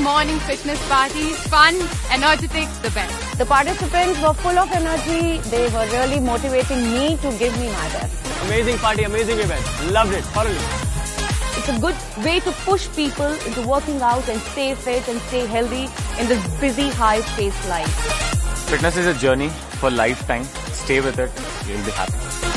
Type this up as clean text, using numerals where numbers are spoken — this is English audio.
morning fitness party. Fun, energetic, the best. The participants were full of energy. They were really motivating me to give me my best. Amazing party, amazing event. Loved it, thoroughly. It's a good way to push people into working out and stay fit and stay healthy in this busy, high-paced life. Fitness is a journey for lifetime. Stay with it, you'll be happy.